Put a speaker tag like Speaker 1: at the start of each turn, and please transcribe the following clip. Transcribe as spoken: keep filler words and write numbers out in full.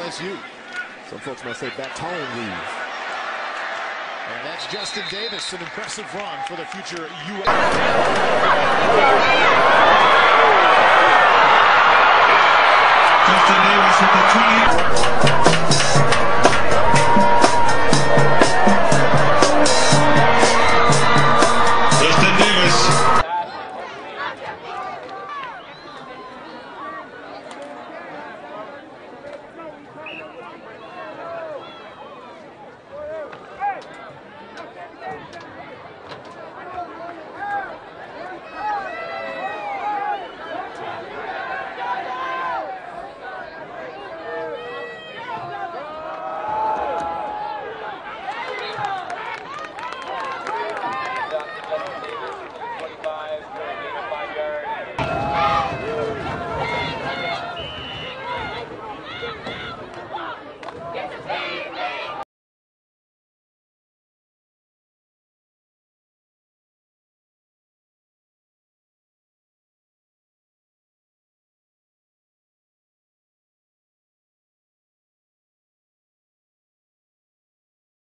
Speaker 1: S U.
Speaker 2: Some folks might say baton weave.
Speaker 1: And that's Justin Davis, an impressive run for the future U S